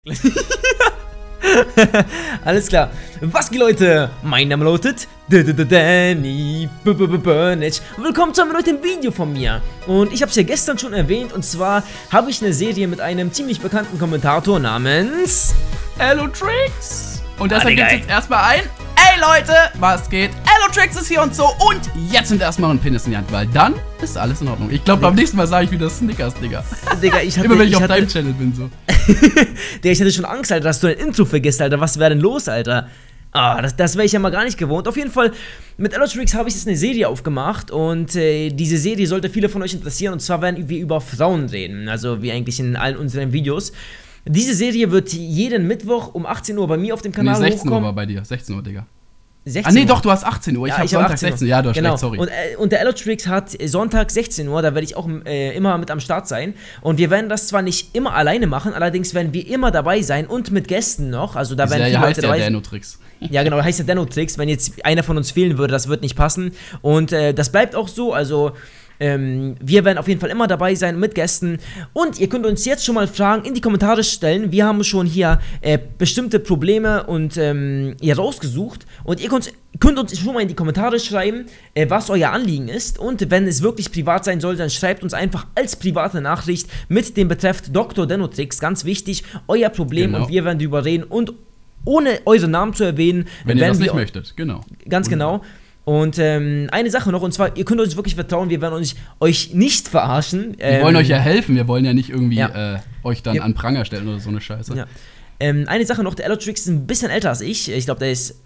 Alles klar. Was geht, Leute? Mein Name lautet Danny Burnage. Willkommen zu einem neuen Video von mir. Und ich habe es ja gestern schon erwähnt. Und zwar habe ich eine Serie mit einem ziemlich bekannten Kommentator namens Allotrix. Und deshalb gibt es jetzt erstmal ein: Ey Leute, was geht? Allotrix ist hier und so. Und jetzt nimmt erstmal einen Penis in die Hand, weil dann ist alles in Ordnung. Ich glaube, beim nächsten Mal sage ich wieder Snickers, Digga. Digga, ich hatte, immer wenn ich auf deinem Channel bin, so. Digga, ich hatte schon Angst, Alter, dass du ein Intro vergisst, Alter. Was wäre denn los, Alter? Ah, das wäre ich ja mal gar nicht gewohnt. Auf jeden Fall, mit Allotrix habe ich jetzt eine Serie aufgemacht. Und diese Serie sollte viele von euch interessieren. Und zwar werden wir über Frauen reden. Also wie eigentlich in allen unseren Videos. Diese Serie wird jeden Mittwoch um 18 Uhr bei mir auf dem Kanal hochkommen. 16 Uhr war bei dir. 16 Uhr, Digga. 16 nee, Uhr. doch, du hast 18 Uhr. Ich habe Sonntag 16 Uhr. Ja, du hast recht, sorry. Und der Allotrix hat Sonntag 16 Uhr, da werde ich auch immer mit am Start sein. Und wir werden das zwar nicht immer alleine machen, allerdings werden wir immer dabei sein und mit Gästen noch. Also da werden viele Leute dabei sein. Danotrix. Ja, genau, heißt der Danotrix. Wenn jetzt einer von uns fehlen würde, das wird nicht passen. Und das bleibt auch so, also wir werden auf jeden Fall immer dabei sein mit Gästen. Und ihr könnt uns jetzt schon mal Fragen in die Kommentare stellen. Wir haben schon hier bestimmte Probleme und hier rausgesucht. Und ihr könnt uns schon mal in die Kommentare schreiben, was euer Anliegen ist. Und wenn es wirklich privat sein soll, dann schreibt uns einfach als private Nachricht mit dem Betreff Dr. Danotrix. Ganz wichtig, euer Problem, genau. Und wir werden darüber reden. Und ohne eure Namen zu erwähnen. Wenn ihr das nicht möchtet, genau. Ganz genau. Und eine Sache noch, und zwar, ihr könnt uns wirklich vertrauen, wir werden euch nicht verarschen. Wir wollen euch ja helfen, wir wollen ja nicht irgendwie euch dann an Pranger stellen oder so eine Scheiße. Ja. Eine Sache noch, der Allotrix ist ein bisschen älter als ich. Ich glaube, der ist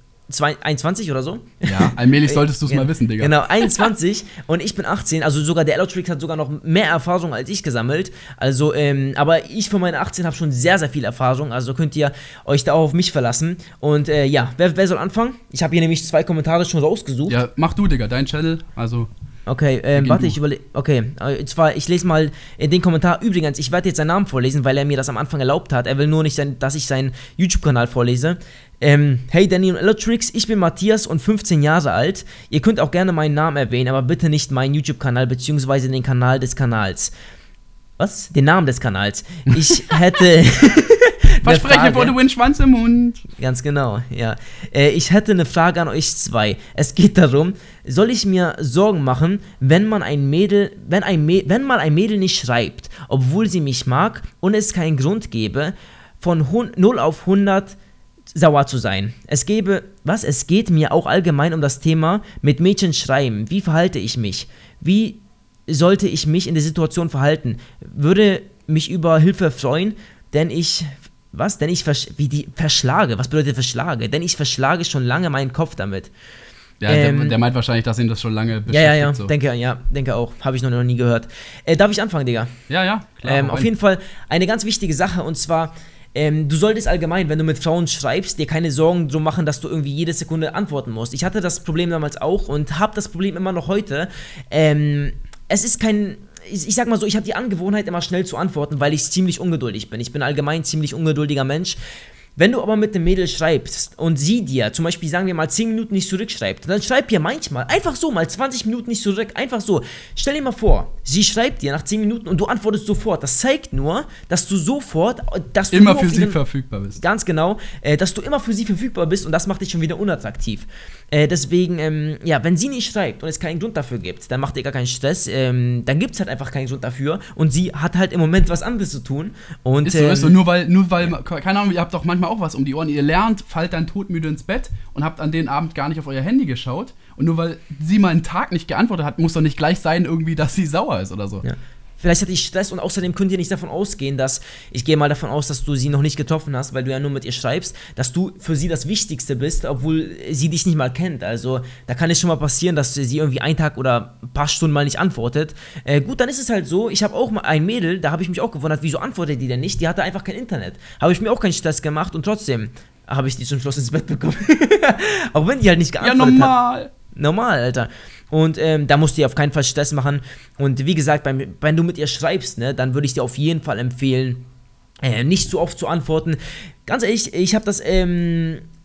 21 oder so. Ja, allmählich solltest du es mal wissen, Digga. Genau, 21 und ich bin 18, also sogar der Allotrix hat sogar noch mehr Erfahrung als ich gesammelt. Also, aber ich von meinen 18 habe schon sehr, sehr viel Erfahrung, also könnt ihr euch da auch auf mich verlassen. Und ja, wer soll anfangen? Ich habe hier nämlich 2 Kommentare schon rausgesucht. Ja, mach du, Digga, dein Channel, also... Okay, warte, ich überlege. Okay, zwar, ich lese mal den Kommentar. Übrigens, ich werde jetzt seinen Namen vorlesen, weil er mir das am Anfang erlaubt hat. Er will nur nicht, dass ich seinen YouTube-Kanal vorlese. Hey Danny und Allotrix, ich bin Matthias und 15 Jahre alt. Ihr könnt auch gerne meinen Namen erwähnen, aber bitte nicht meinen YouTube-Kanal bzw. den Kanal des Kanals. Was? Den Namen des Kanals. Ich hätte... Verspreche vor, du einen Schwanz im Mund. Ganz genau, ja. Ich hätte eine Frage an euch zwei. Es geht darum, soll ich mir Sorgen machen, wenn mal ein Mädel nicht schreibt, obwohl sie mich mag und es keinen Grund gäbe, von 0 auf 100 sauer zu sein. Es geht mir auch allgemein um das Thema mit Mädchen schreiben. Wie verhalte ich mich? Wie sollte ich mich in der Situation verhalten? Würde mich über Hilfe freuen, denn ich... Was? Denn ich verschlage. Was bedeutet verschlage? Denn ich verschlage schon lange meinen Kopf damit. Ja, der meint wahrscheinlich, dass ihn das schon lange beschäftigt. Ja, so. Denke auch. Habe ich noch nie gehört. Darf ich anfangen, Digga? Ja, klar. Auf jeden Fall eine ganz wichtige Sache, und zwar, du solltest allgemein, wenn du mit Frauen schreibst, dir keine Sorgen drum machen, dass du irgendwie jede Sekunde antworten musst. Ich hatte das Problem damals auch und habe das Problem immer noch heute. Es ist kein... Ich sag mal so, ich habe die Angewohnheit, immer schnell zu antworten, weil ich ziemlich ungeduldig bin. Ich bin allgemein ziemlich ungeduldiger Mensch. Wenn du aber mit einem Mädel schreibst und sie dir zum Beispiel, sagen wir mal, 10 Minuten nicht zurückschreibt, dann schreib ihr manchmal einfach so mal 20 Minuten nicht zurück, einfach so. Stell dir mal vor, sie schreibt dir nach 10 Minuten und du antwortest sofort. Das zeigt nur, dass du sofort, dass du immer für sie verfügbar bist. Ganz genau, dass du immer für sie verfügbar bist, und das macht dich schon wieder unattraktiv. Deswegen, ja, wenn sie nicht schreibt und es keinen Grund dafür gibt, dann macht ihr gar keinen Stress, dann gibt es halt einfach keinen Grund dafür, und sie hat halt im Moment was anderes zu tun. Und, ist so, nur weil, keine Ahnung, ihr habt doch manchmal auch was um die Ohren. Ihr lernt, fallt dann todmüde ins Bett und habt an den Abend gar nicht auf euer Handy geschaut. Und nur weil sie mal einen Tag nicht geantwortet hat, muss doch nicht gleich sein, irgendwie, dass sie sauer ist oder so. Ja. Vielleicht hatte ich Stress, und außerdem könnt ihr nicht davon ausgehen, dass, ich gehe mal davon aus, dass du sie noch nicht getroffen hast, weil du ja nur mit ihr schreibst, dass du für sie das Wichtigste bist, obwohl sie dich nicht mal kennt. Also da kann es schon mal passieren, dass sie irgendwie einen Tag oder ein paar Stunden mal nicht antwortet. Gut, dann ist es halt so, ich habe auch mal ein Mädel, da habe ich mich auch gewundert, wieso antwortet die denn nicht? Die hatte einfach kein Internet. Habe ich mir auch keinen Stress gemacht, und trotzdem habe ich die zum Schluss ins Bett bekommen. Auch wenn die halt nicht geantwortet hat. Normal, Alter. Und da musst du dir auf keinen Fall Stress machen. Und wie gesagt, wenn du mit ihr schreibst, ne, dann würde ich dir auf jeden Fall empfehlen, nicht zu oft zu antworten. Ganz ehrlich, ich habe das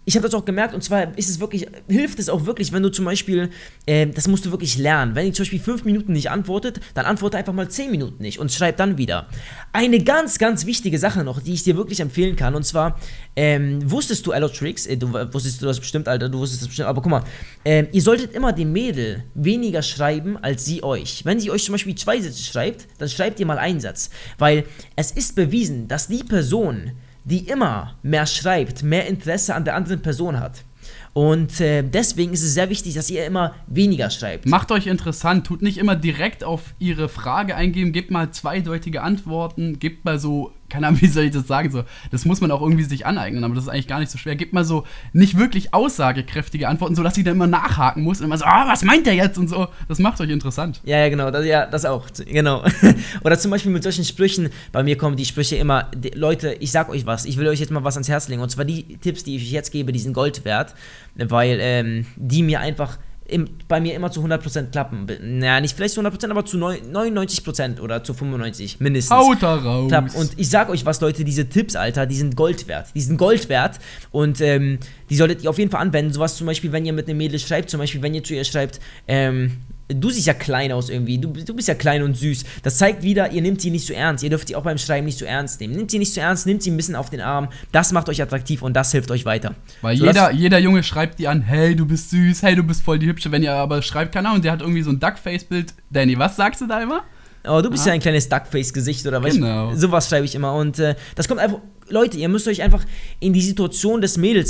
ich habe das auch gemerkt, und zwar ist es wirklich, hilft es auch wirklich, wenn du zum Beispiel, das musst du wirklich lernen, wenn ihr zum Beispiel 5 Minuten nicht antwortet, dann antworte einfach mal 10 Minuten nicht und schreib dann wieder. Eine ganz, ganz wichtige Sache noch, die ich dir wirklich empfehlen kann, und zwar, wusstest du, Allotrix, du wusstest du das bestimmt, Alter, du wusstest das bestimmt, aber guck mal, ihr solltet immer dem Mädel weniger schreiben, als sie euch. Wenn sie euch zum Beispiel 2 Sätze schreibt, dann schreibt ihr mal einen Satz, weil es ist bewiesen, dass die Person, die immer mehr schreibt, mehr Interesse an der anderen Person hat. Und deswegen ist es sehr wichtig, dass ihr immer weniger schreibt. Macht euch interessant, tut nicht immer direkt auf ihre Frage eingeben, gebt mal zweideutige Antworten, gebt mal so, keine Ahnung, wie soll ich das sagen, so, das muss man auch irgendwie sich aneignen, aber das ist eigentlich gar nicht so schwer. Gebt mal so nicht wirklich aussagekräftige Antworten, sodass sie dann immer nachhaken muss und immer so, was meint der jetzt und so. Das macht euch interessant. Ja, genau, das auch, genau. Oder zum Beispiel mit solchen Sprüchen, bei mir kommen die Sprüche immer, Leute, ich sag euch was, ich will euch jetzt mal was ans Herz legen, und zwar die Tipps, die ich euch jetzt gebe, die sind Gold wert, weil die mir einfach bei mir immer zu 100% klappen. Naja, nicht vielleicht zu 100%, aber zu 99% oder zu 95% mindestens. Haut da raus! Und ich sag euch was, Leute, diese Tipps, Alter, die sind Gold wert. Die sind Gold wert und die solltet ihr auf jeden Fall anwenden. Sowas zum Beispiel, wenn ihr mit einem Mädel schreibt, zum Beispiel, wenn ihr zu ihr schreibt, du siehst ja klein aus irgendwie, du bist ja klein und süß. Das zeigt wieder, ihr nehmt sie nicht so ernst. Ihr dürft sie auch beim Schreiben nicht so ernst nehmen. Nehmt sie nicht so ernst, nehmt sie ein bisschen auf den Arm. Das macht euch attraktiv und das hilft euch weiter. Weil jeder Junge schreibt die an, hey, du bist süß, hey, du bist voll die Hübsche. Wenn ihr aber schreibt, keine Ahnung, der hat irgendwie so ein Duckface-Bild. Danny, was sagst du da immer? Oh, du bist ja ein kleines Duckface-Gesicht oder was? Genau. Sowas schreibe ich immer. Und das kommt einfach, Leute, ihr müsst euch einfach in die Situation des Mädels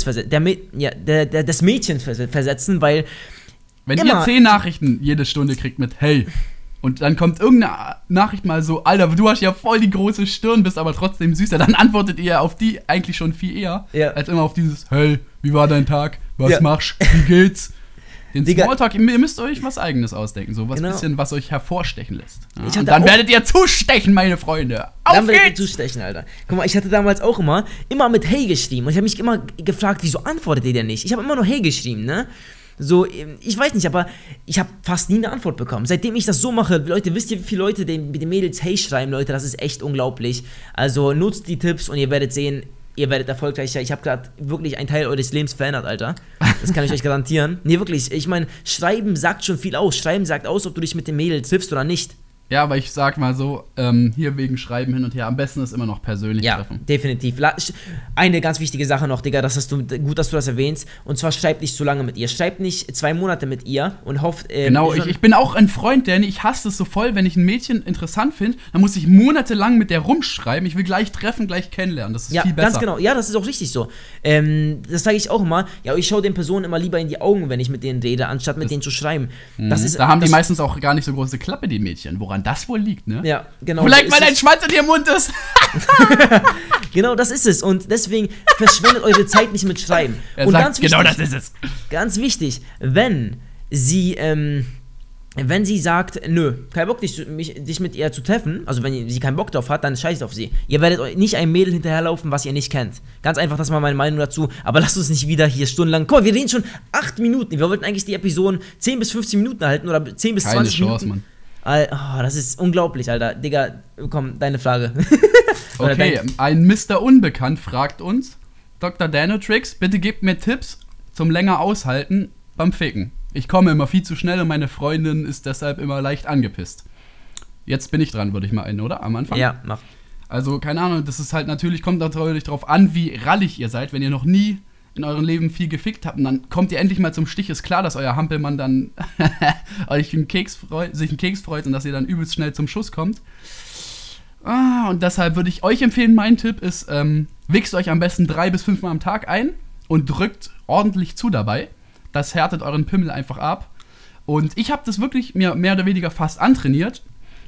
des Mädchens versetzen, weil wenn ihr 10 Nachrichten jede Stunde kriegt mit hey und dann kommt irgendeine Nachricht mal so, Alter, du hast ja voll die große Stirn, bist aber trotzdem süßer, dann antwortet ihr auf die eigentlich schon viel eher, als immer auf dieses hey, wie war dein Tag, was machst, wie geht's? Den Smalltalk, ihr müsst euch was Eigenes ausdenken, so was bisschen, was euch hervorstechen lässt. Ja? Und dann werdet ihr zustechen, meine Freunde. Auf geht's! Zustechen, Alter. Guck mal, ich hatte damals auch immer mit hey geschrieben und ich habe mich immer gefragt, wieso antwortet ihr denn nicht? Ich habe immer nur hey geschrieben, ne? So, ich weiß nicht, aber ich habe fast nie eine Antwort bekommen. Seitdem ich das so mache, Leute, wisst ihr, wie viele Leute mit den Mädels hey schreiben, Leute, das ist echt unglaublich. Also nutzt die Tipps und ihr werdet sehen, ihr werdet erfolgreicher. Ich habe gerade wirklich einen Teil eures Lebens verändert, Alter. Das kann ich euch garantieren. Nee, wirklich, ich meine, Schreiben sagt schon viel aus. Schreiben sagt aus, ob du dich mit dem Mädel triffst oder nicht. Ja, aber ich sag mal so, hier wegen Schreiben hin und her, am besten ist immer noch persönlich treffen. Ja, definitiv. Eine ganz wichtige Sache noch, Digga, gut, dass du das erwähnst, und zwar schreib nicht so lange mit ihr. Schreib nicht 2 Monate mit ihr und hofft... genau, ich bin auch ein Freund, Danny, ich hasse es so voll, wenn ich ein Mädchen interessant finde, dann muss ich monatelang mit der rumschreiben, ich will gleich treffen, gleich kennenlernen, das ist viel besser. Ja, ganz genau, ja, das ist auch richtig so. Das sage ich auch immer, ja, ich schaue den Personen immer lieber in die Augen, wenn ich mit denen rede, anstatt mit denen zu schreiben. Da haben die meistens auch gar nicht so große Klappe, die Mädchen, woran das wohl liegt, ne? Ja, genau. Vielleicht, weil dein Schwanz in ihrem Mund ist. Genau, das ist es. Und deswegen verschwendet eure Zeit nicht mit Schreiben. Und ganz wichtig, genau das ist es. Ganz wichtig, wenn sie sagt, nö, kein Bock, dich mit ihr zu treffen, also wenn sie keinen Bock drauf hat, dann scheißt auf sie. Ihr werdet euch nicht einem Mädel hinterherlaufen, was ihr nicht kennt. Ganz einfach, das ist mal meine Meinung dazu. Aber lasst uns nicht wieder hier stundenlang... Guck mal, wir reden schon 8 Minuten. Wir wollten eigentlich die Episoden 10 bis 15 Minuten halten oder 10 bis 20 Minuten. Keine Chance, Mann. Oh, das ist unglaublich, Alter. Digga, komm, deine Frage. Okay, ein Mr. Unbekannt fragt uns, Dr. Danotrix, bitte gebt mir Tipps zum länger aushalten beim Ficken. Ich komme immer viel zu schnell und meine Freundin ist deshalb immer leicht angepisst. Jetzt bin ich dran, würde ich mal einen, oder? Am Anfang? Ja, mach. Also, keine Ahnung, das ist halt natürlich, kommt natürlich drauf an, wie rallig ihr seid, wenn ihr noch nie in eurem Leben viel gefickt habt und dann kommt ihr endlich mal zum Stich, ist klar, dass euer Hampelmann dann sich einen Keks freut und dass ihr dann übelst schnell zum Schuss kommt. Und deshalb würde ich euch empfehlen, mein Tipp ist, wichst euch am besten 3 bis 5 Mal am Tag ein und drückt ordentlich zu dabei. Das härtet euren Pimmel einfach ab. Und ich habe das wirklich mir mehr oder weniger fast antrainiert.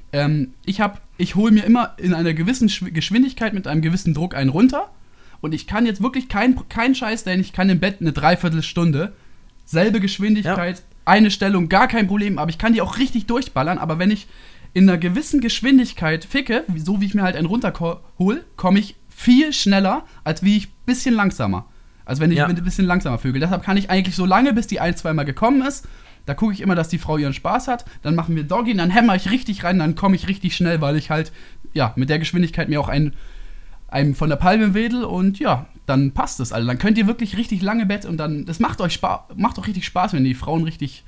Ich hole mir immer in einer gewissen Geschwindigkeit mit einem gewissen Druck einen runter. Und ich kann jetzt wirklich kein Scheiß, denn ich kann im Bett eine Dreiviertelstunde, selbe Geschwindigkeit, eine Stellung, gar kein Problem, aber ich kann die auch richtig durchballern, aber wenn ich in einer gewissen Geschwindigkeit ficke, so wie ich mir halt einen runterhole, komme ich viel schneller, als wie ich ein bisschen langsamer. Also wenn ich ein bisschen langsamer vögel. Deshalb kann ich eigentlich so lange, bis die 1-2 Mal gekommen ist, da gucke ich immer, dass die Frau ihren Spaß hat, dann machen wir Doggy, dann hämmer ich richtig rein, dann komme ich richtig schnell, weil ich halt, ja, mit der Geschwindigkeit mir auch einen einem von der Palme wedel und ja, dann passt es. Also dann könnt ihr wirklich richtig lange Bett und dann, das macht auch richtig Spaß, wenn die Frauen richtig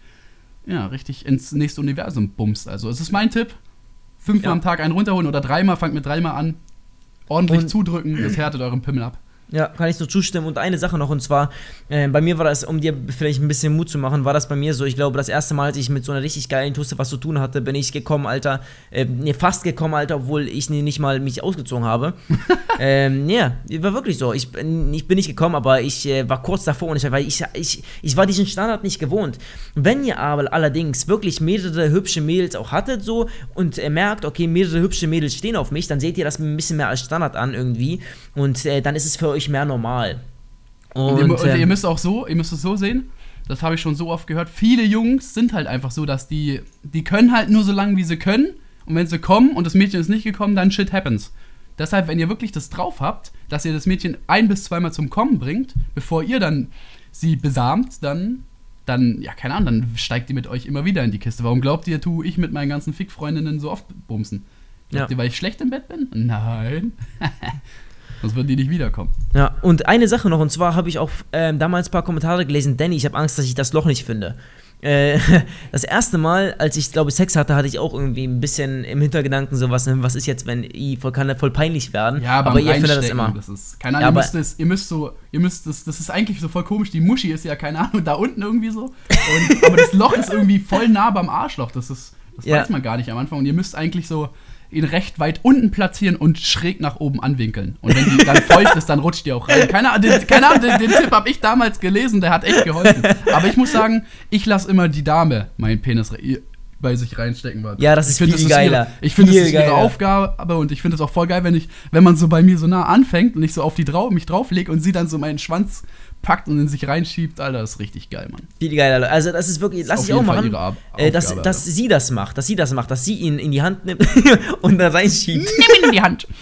ins nächste Universum bumst. Also es ist mein Tipp, 5-mal am Tag einen runterholen oder 3-mal, fangt mit 3-mal an, ordentlich zudrücken, das härtet euren Pimmel ab. Ja, kann ich so zustimmen. Und eine Sache noch, und zwar, bei mir war das, um dir vielleicht ein bisschen Mut zu machen, war das bei mir so, ich glaube, das erste Mal, als ich mit so einer richtig geilen Tusse was zu tun hatte, bin ich gekommen, Alter, fast gekommen, Alter, obwohl ich nicht mal mich ausgezogen habe. Ja, war wirklich so. Ich bin nicht gekommen, aber ich war kurz davor und ich war diesen Standard nicht gewohnt. Wenn ihr aber allerdings wirklich mehrere hübsche Mädels auch hattet so und merkt, okay, mehrere hübsche Mädels stehen auf mich, dann seht ihr das ein bisschen mehr als Standard an irgendwie und dann ist es für euch mehr normal. Und ihr müsst es so sehen, das habe ich schon so oft gehört, viele Jungs sind halt einfach so, dass die können halt nur so lange, wie sie können und wenn sie kommen und das Mädchen ist nicht gekommen, dann shit happens. Deshalb, wenn ihr wirklich das drauf habt, dass ihr das Mädchen 1- bis 2-mal zum Kommen bringt, bevor ihr dann sie besamt, dann, ja, keine Ahnung, dann steigt die mit euch immer wieder in die Kiste. Warum glaubt ihr, tue ich mit meinen ganzen Fick-Freundinnen so oft bumsen? Glaubt ihr, weil ich schlecht im Bett bin? Nein. Sonst würden die nicht wiederkommen. Ja, und eine Sache noch, und zwar habe ich auch damals ein paar Kommentare gelesen, Danny, ich habe Angst, dass ich das Loch nicht finde. Das erste Mal, als ich, glaube ich, Sex hatte, hatte ich auch irgendwie ein bisschen im Hintergedanken sowas, was ist jetzt, wenn kann das voll peinlich werden. Ja, aber ihr findet das immer. Das ist, keine Ahnung, ja, ihr müsst das ist eigentlich so voll komisch, die Muschi ist ja, keine Ahnung, da unten irgendwie so. Aber das Loch ist irgendwie voll nah beim Arschloch, das weiß man gar nicht am Anfang und ihr müsst eigentlich so ihn recht weit unten platzieren und schräg nach oben anwinkeln. Und wenn die dann feucht ist, dann rutscht die auch rein. Keine Ahnung, den Tipp habe ich damals gelesen, der hat echt geholfen. Aber ich muss sagen, ich lasse immer die Dame meinen Penis bei sich reinstecken. Ja, das ist viel geiler. Ich finde, das ist ihre Aufgabe und ich finde es auch voll geil, wenn man so bei mir so nah anfängt und ich so auf mich drauflege und sie dann so meinen Schwanz packt und in sich reinschiebt, Alter, das ist richtig geil, Mann. Viel geiler. Also das ist wirklich, lass ich auch machen, dass sie das macht, dass sie ihn in die Hand nimmt und da reinschiebt. Nimm ihn in die Hand.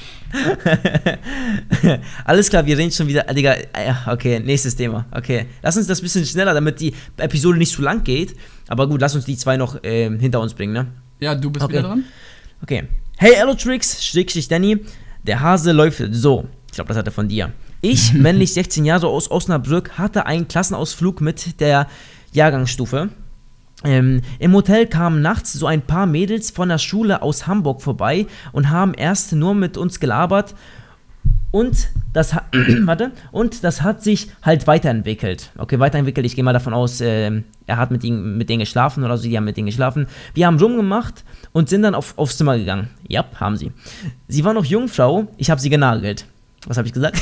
Alles klar, wir reden schon wieder, Digga, okay, nächstes Thema, okay. Lass uns das ein bisschen schneller, damit die Episode nicht zu lang geht, aber gut, lass uns die 2 noch hinter uns bringen, ne? Ja, du bist wieder dran. Okay. Hey, Allotrix, Danny, der Hase läuft so. Ich glaube, das hat er von dir. Ich, männlich 16 Jahre aus Osnabrück, hatte einen Klassenausflug mit der Jahrgangsstufe. Im Hotel kamen nachts so ein paar Mädels von der Schule aus Hamburg vorbei und haben erst nur mit uns gelabert und das hat sich halt weiterentwickelt. Okay, weiterentwickelt, ich gehe mal davon aus, er hat mit denen geschlafen oder so, die haben mit denen geschlafen. Wir haben rumgemacht und sind dann aufs Zimmer gegangen. Ja, haben sie. Sie war noch Jungfrau, ich habe sie genagelt. Was habe ich gesagt?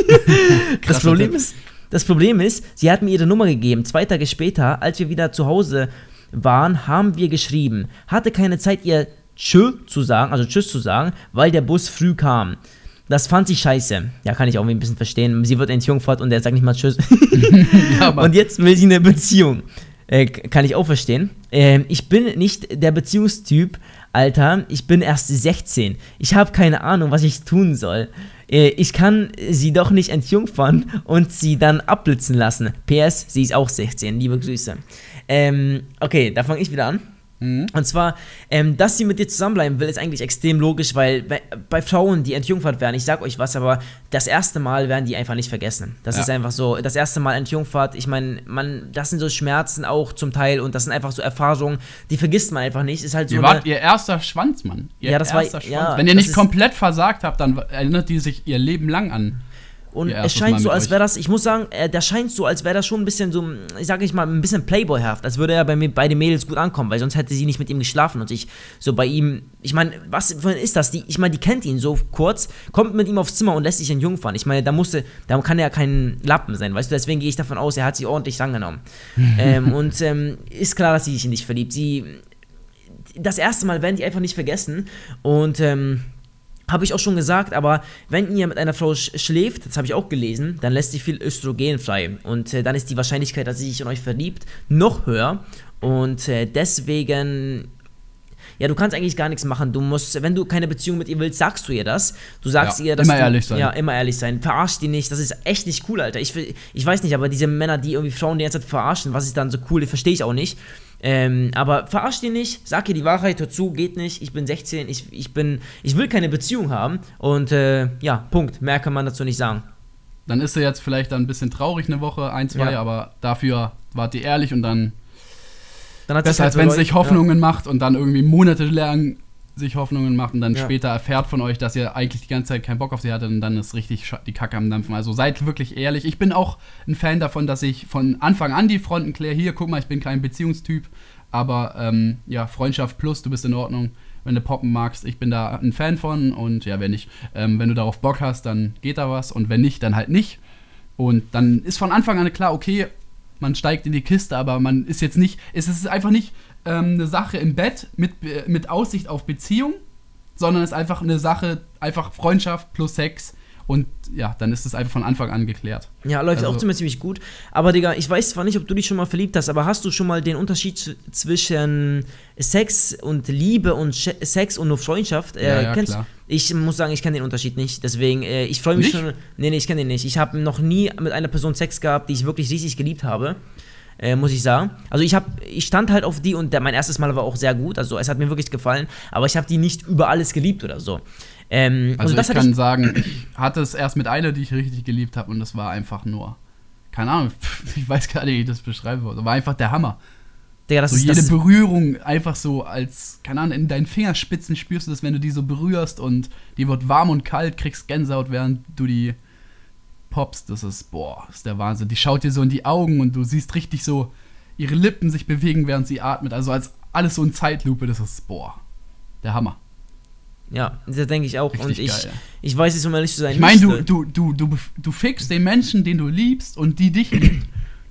Das Problem ist, sie hat mir ihre Nummer gegeben. 2 Tage später, als wir wieder zu Hause waren, haben wir geschrieben. Hatte keine Zeit, ihr Tschüss zu sagen, weil der Bus früh kam. Das fand sie scheiße. Ja, kann ich auch ein bisschen verstehen. Sie wird entjungfert und der sagt nicht mal Tschüss. Ja, und jetzt will sie eine Beziehung. Kann ich auch verstehen. Ich bin nicht der Beziehungstyp, Alter. Ich bin erst 16. Ich habe keine Ahnung, was ich tun soll. Ich kann sie doch nicht entjungfern und sie dann abblitzen lassen. PS, sie ist auch 16. Liebe Grüße. Okay, da fange ich wieder an. Und zwar, dass sie mit dir zusammenbleiben will, ist eigentlich extrem logisch, weil bei Frauen, die entjungfert werden, ich sag euch was, aber das erste Mal werden die einfach nicht vergessen. Das ist einfach so, das erste Mal entjungfert, ich meine, das sind so Schmerzen auch zum Teil und das sind einfach so Erfahrungen, die vergisst man einfach nicht. Ist halt so ihr wart ihr erster Schwanz, Mann. Wenn ihr nicht komplett versagt habt, dann erinnert die sich ihr Leben lang an. Und es scheint so, als wäre das, ich muss sagen, der scheint so, als wäre das schon ein bisschen so, ein bisschen Playboyhaft, als würde er bei den Mädels gut ankommen, weil sonst hätte sie nicht mit ihm geschlafen und sich so bei ihm, ich meine, was ist das? Die kennt ihn so kurz, kommt mit ihm aufs Zimmer und lässt sich entjungfern. Ich meine, da kann ja kein Lappen sein, weißt du, deswegen gehe ich davon aus, er hat sie ordentlich angenommen. Ist klar, dass sie sich in dich verliebt. Das erste Mal werden die einfach nicht vergessen und, habe ich auch schon gesagt, aber wenn ihr mit einer Frau schläft, das habe ich auch gelesen, dann lässt sie viel Östrogen frei. Und dann ist die Wahrscheinlichkeit, dass sie sich in euch verliebt, noch höher. Und deswegen, ja, du kannst eigentlich gar nichts machen. Du musst, wenn du keine Beziehung mit ihr willst, sagst du ihr das. Du sagst ihr, dass immer ehrlich sein. Ja, immer ehrlich sein. Verarsch die nicht, das ist echt nicht cool, Alter. Ich weiß nicht, aber diese Männer, die irgendwie Frauen die ganze Zeit verarschen, was ist dann so cool, verstehe ich auch nicht. Aber verarsch die nicht, sag ihr die Wahrheit, hör zu, geht nicht, ich bin 16, ich will keine Beziehung haben und ja, Punkt, mehr kann man dazu nicht sagen. Dann ist sie jetzt vielleicht dann ein bisschen traurig eine Woche, 1, 2, Ja. aber dafür wart ihr ehrlich und dann Dann hat besser, als halt wenn sie bereut, sich Hoffnungen macht und dann irgendwie monatelang sich Hoffnungen macht und dann Ja. später erfährt von euch, dass ihr eigentlich die ganze Zeit keinen Bock auf sie hattet und dann ist richtig die Kacke am Dampfen. Also seid wirklich ehrlich. Ich bin auch ein Fan davon, dass ich von Anfang an die Fronten kläre. Hier, guck mal, ich bin kein Beziehungstyp, aber ja, Freundschaft plus, du bist in Ordnung. Wenn du poppen magst, ich bin da ein Fan von und ja, wenn nicht, wenn du darauf Bock hast, dann geht da was und wenn nicht, dann halt nicht. Und dann ist von Anfang an klar, okay, man steigt in die Kiste, aber man ist jetzt nicht, es ist einfach nicht eine Sache im Bett mit Aussicht auf Beziehung, sondern es ist einfach eine Sache, einfach Freundschaft plus Sex und ja, dann ist es einfach von Anfang an geklärt. Ja, läuft Also- auch ziemlich gut. Aber Digga, ich weiß zwar nicht, ob du dich schon mal verliebt hast, aber hast du schon mal den Unterschied zwischen Sex und Liebe und Sex und nur Freundschaft? Ja, Kennst klar. Ich muss sagen, ich kenne den Unterschied nicht. Deswegen, ich freue mich Nicht? schon. Nee, ich kenne den nicht. Ich habe noch nie mit einer Person Sex gehabt, die ich wirklich richtig geliebt habe. Muss ich sagen. Also ich stand halt auf die und mein erstes Mal war auch sehr gut. Also es hat mir wirklich gefallen, aber ich habe die nicht über alles geliebt oder so. Also das ich hatte kann sagen, ich hatte es erst mit einer, die ich richtig geliebt habe und das war einfach nur, keine Ahnung, ich weiß gar nicht, wie ich das beschreiben wollte. War einfach der Hammer. Digga, das So ist jede das. Berührung einfach so als, keine Ahnung, in deinen Fingerspitzen spürst du das, wenn du die so berührst und die wird warm und kalt, kriegst Gänsehaut, während du die poppst. Das ist, boah, ist der Wahnsinn. Die schaut dir so in die Augen und du siehst richtig so ihre Lippen sich bewegen, während sie atmet. Also als alles so in Zeitlupe, das ist, boah, der Hammer. Ja, das denke ich auch. Richtig Und geil. ich weiß jetzt, um ehrlich zu sein, Ich meine, nicht, du fickst den Menschen, den du liebst und die dich liebt.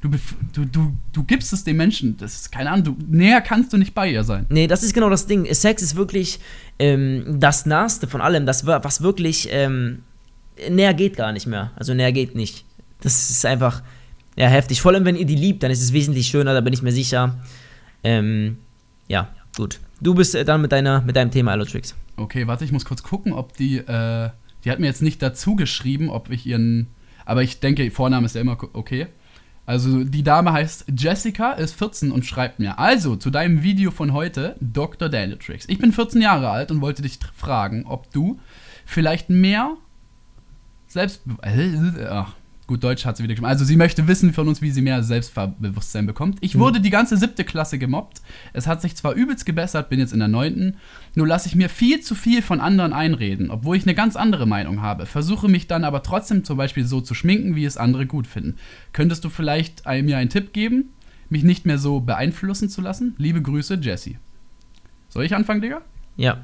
Du gibst es dem Menschen. Das ist, keine Ahnung, näher kannst du nicht bei ihr sein. Nee, das ist genau das Ding. Sex ist wirklich das Naheste von allem, was wirklich näher geht gar nicht mehr. Also näher geht nicht. Das ist einfach ja heftig. Vor allem, wenn ihr die liebt, dann ist es wesentlich schöner, da bin ich mir sicher. Ja, gut. Du bist dann mit deinem Thema Allotrix. Okay, warte, ich muss kurz gucken, ob die hat mir jetzt nicht dazu geschrieben, ob ich ihren, aber ich denke, Vorname ist ja immer okay. Also die Dame heißt Jessica, ist 14 und schreibt mir: Also, zu deinem Video von heute, Dr. Danieltrix. Ich bin 14 Jahre alt und wollte dich fragen, ob du vielleicht mehr gut, Deutsch hat sie wieder geschrieben. Also sie möchte wissen von uns, wie sie mehr Selbstbewusstsein bekommt. Ich wurde die ganze 7. Klasse gemobbt. Es hat sich zwar übelst gebessert, bin jetzt in der 9. Nur lasse ich mir viel zu viel von anderen einreden, obwohl ich eine ganz andere Meinung habe. Versuche mich dann aber trotzdem zum Beispiel so zu schminken, wie es andere gut finden. Könntest du vielleicht mir einen Tipp geben, mich nicht mehr so beeinflussen zu lassen? Liebe Grüße, Jessie. Soll ich anfangen, Digga? Ja.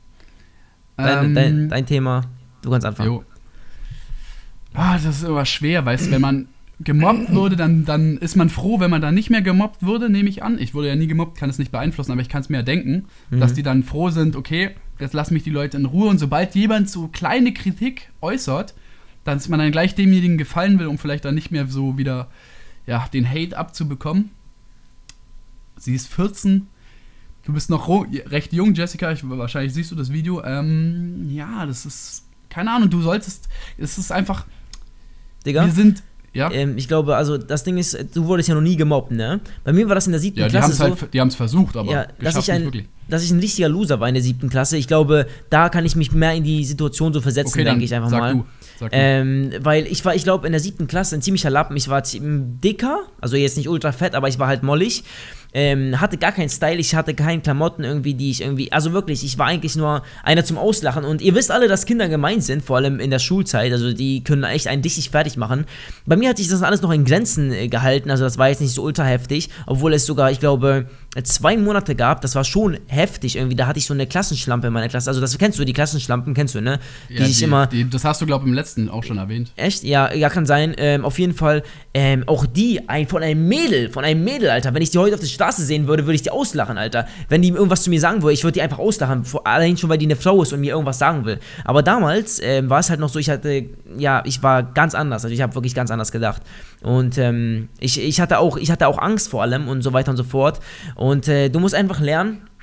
Dein Thema, du kannst anfangen. Jo. Das ist immer schwer, weißt du, wenn man gemobbt wurde, dann ist man froh, wenn man dann nicht mehr gemobbt wurde, nehme ich an. Ich wurde ja nie gemobbt, kann es nicht beeinflussen, aber ich kann es mir ja denken, dass die dann froh sind, okay, jetzt lassen mich die Leute in Ruhe und sobald jemand so kleine Kritik äußert, dann ist man dann gleich demjenigen gefallen will, um vielleicht dann nicht mehr so wieder, ja, den Hate abzubekommen. Sie ist 14, du bist noch recht jung, Jessica, wahrscheinlich siehst du das Video. Ja, das ist, keine Ahnung, es ist einfach, Digga, wir sind, ja. Ich glaube, also das Ding ist, du wurdest ja noch nie gemobbt, ne? Bei mir war das in der 7. Ja, Klasse so. Die haben es versucht, aber Ja, dass geschafft nicht wirklich. dass ich ein richtiger Loser war in der 7. Klasse. Ich glaube, da kann ich mich mehr in die Situation so versetzen, Okay, dann denke ich einfach sag mal. Sag du. Weil ich glaube, in der 7. Klasse ein ziemlicher Lappen. Ich war dicker, also jetzt nicht ultra fett, aber ich war halt mollig. Hatte gar keinen Style, ich hatte keine Klamotten irgendwie, die ich irgendwie, also wirklich, ich war eigentlich nur einer zum Auslachen und ihr wisst alle, dass Kinder gemein sind, vor allem in der Schulzeit, also die können echt einen richtig fertig machen. Bei mir hat sich das alles noch in Grenzen gehalten, also das war jetzt nicht so ultra heftig, obwohl es sogar, ich glaube, 2 Monate gab, das war schon heftig irgendwie, da hatte ich so eine Klassenschlampe in meiner Klasse, also das kennst du, die Klassenschlampen kennst du, ne? Ja, sich immer... das hast du, glaube ich, im letzten auch schon erwähnt. Echt? Ja, kann sein. Auf jeden Fall, auch die, von einem Mädel, Alter. Wenn ich die heute auf der Straße sehen würde, würde ich die auslachen, Alter. Wenn die irgendwas zu mir sagen würde, ich würde die einfach auslachen. Allein schon, weil die eine Frau ist und mir irgendwas sagen will. Aber damals war es halt noch so, ich war ganz anders. Also ich habe wirklich ganz anders gedacht. Und ich hatte auch Angst vor allem und so weiter und so fort. Und du musst einfach lernen,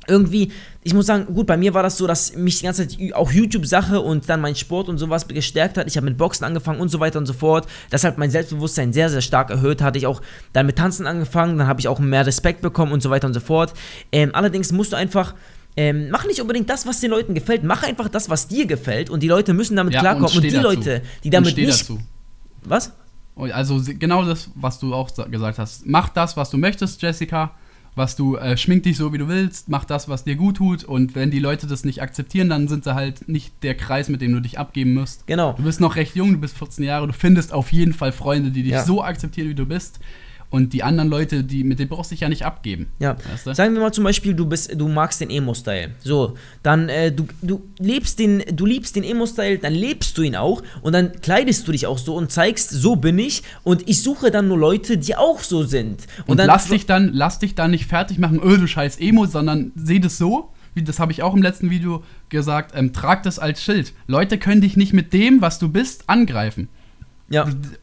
irgendwie, ich muss sagen, gut, bei mir war das so, dass mich die ganze Zeit auch YouTube-Sache und dann mein Sport und sowas gestärkt hat. Ich habe mit Boxen angefangen und so weiter und so fort. Das hat mein Selbstbewusstsein sehr, sehr stark erhöht. Hatte ich auch dann mit Tanzen angefangen, dann habe ich auch mehr Respekt bekommen und so weiter und so fort. Allerdings musst du einfach, mach nicht unbedingt das, was den Leuten gefällt. Mach einfach das, was dir gefällt und die Leute müssen damit klarkommen. Und die dazu. Leute, die damit nicht... Dazu. Was? Also genau das, was du auch gesagt hast. Mach das, was du möchtest, Jessica. Schmink dich so, wie du willst, mach das, was dir gut tut, und wenn die Leute das nicht akzeptieren, dann sind sie halt nicht der Kreis, mit dem du dich abgeben musst. Genau. Du bist noch recht jung, du bist 14 Jahre, du findest auf jeden Fall Freunde, die dich so akzeptieren, wie du bist. Und die anderen Leute, mit denen brauchst du dich ja nicht abgeben. Ja. Weißt du? Sagen wir mal zum Beispiel, du magst den Emo-Style. So, dann du liebst den Emo-Style, dann lebst du ihn auch und dann kleidest du dich auch so und zeigst, so bin ich, und ich suche dann nur Leute, die auch so sind. Und dann lass dich dann nicht fertig machen, du scheiß Emo, sondern seh das so, wie das habe ich auch im letzten Video gesagt, trag das als Schild. Leute können dich nicht mit dem, was du bist, angreifen. Ja.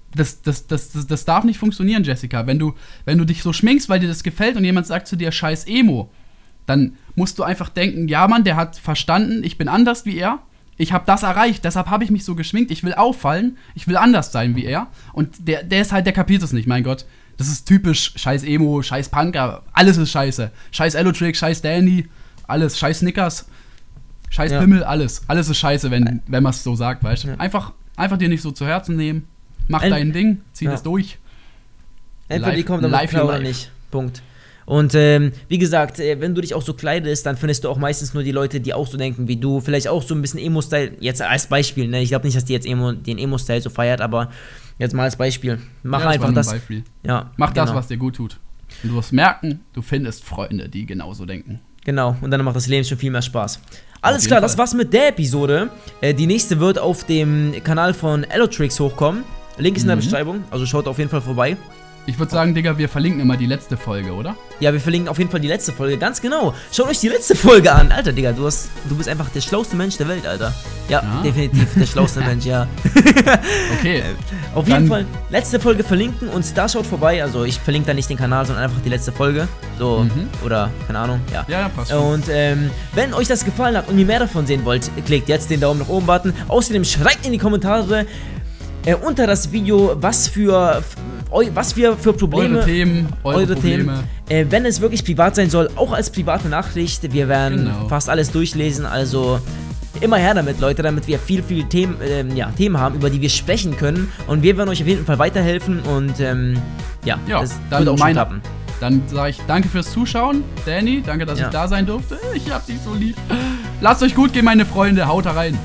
Das darf nicht funktionieren, Jessica. Wenn du dich so schminkst, weil dir das gefällt und jemand sagt zu dir, scheiß Emo, dann musst du einfach denken, ja Mann, der hat verstanden, ich bin anders wie er, ich habe das erreicht, deshalb habe ich mich so geschminkt, ich will auffallen, ich will anders sein wie er, und der ist halt, der kapiert es nicht, mein Gott. Das ist typisch scheiß Emo, scheiß Punker, alles ist scheiße. Scheiß Elotrick, scheiß Danny, alles, scheiß Snickers, scheiß Pimmel, alles ist scheiße, wenn man es so sagt, weißt du. Einfach dir nicht so zu Herzen nehmen. Mach dein Ding, zieh das durch. Entweder die kommt damit klar oder nicht. Punkt. Und wie gesagt, wenn du dich auch so kleidest, dann findest du auch meistens nur die Leute, die auch so denken wie du. Vielleicht auch so ein bisschen Emo-Style. Jetzt als Beispiel, ne? Ich glaube nicht, dass die jetzt den Emo-Style so feiert, aber jetzt mal als Beispiel. Mach einfach das. Ja, mach das, was dir gut tut. Und du wirst merken, du findest Freunde, die genauso denken. Genau, und dann macht das Leben schon viel mehr Spaß. Alles klar, das war's mit der Episode. Die nächste wird auf dem Kanal von Elotrix hochkommen. Link ist in der Beschreibung, also schaut auf jeden Fall vorbei. Ich würde sagen, Digga, wir verlinken immer die letzte Folge, oder? Ja, wir verlinken auf jeden Fall die letzte Folge, ganz genau. Schaut euch die letzte Folge an. Alter, Digga, du bist einfach der schlauste Mensch der Welt, Alter. Ja, definitiv der schlauste Mensch, ja. Okay. Auf jeden Fall letzte Folge verlinken und da schaut vorbei. Also ich verlinke da nicht den Kanal, sondern einfach die letzte Folge. So, oder, keine Ahnung, ja. Ja, passt schon. Und wenn euch das gefallen hat und ihr mehr davon sehen wollt, klickt jetzt den Daumen nach oben Button. Außerdem schreibt in die Kommentare unter das Video, was wir für Probleme, eure Probleme. Wenn es wirklich privat sein soll, auch als private Nachricht. Wir werden fast alles durchlesen, also immer her damit, Leute, damit wir viel Themen haben, über die wir sprechen können, und wir werden euch auf jeden Fall weiterhelfen und das wird auch schon klappen. Dann sage ich danke fürs Zuschauen, Danny, danke, dass ich da sein durfte. Ich hab dich so lieb. Lasst euch gut gehen, meine Freunde, haut da rein.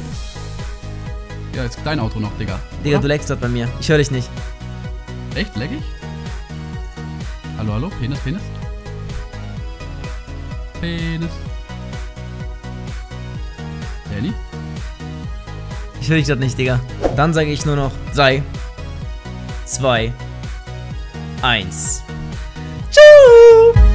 Ja, jetzt dein Outro noch, Digga. Digga, du leckst grad bei mir. Ich höre dich nicht. Echt? Leck ich? Hallo? Penis? Danny? Ich höre dich grad nicht, Digga. Dann sage ich nur noch 3, 2, 1. Tschüss!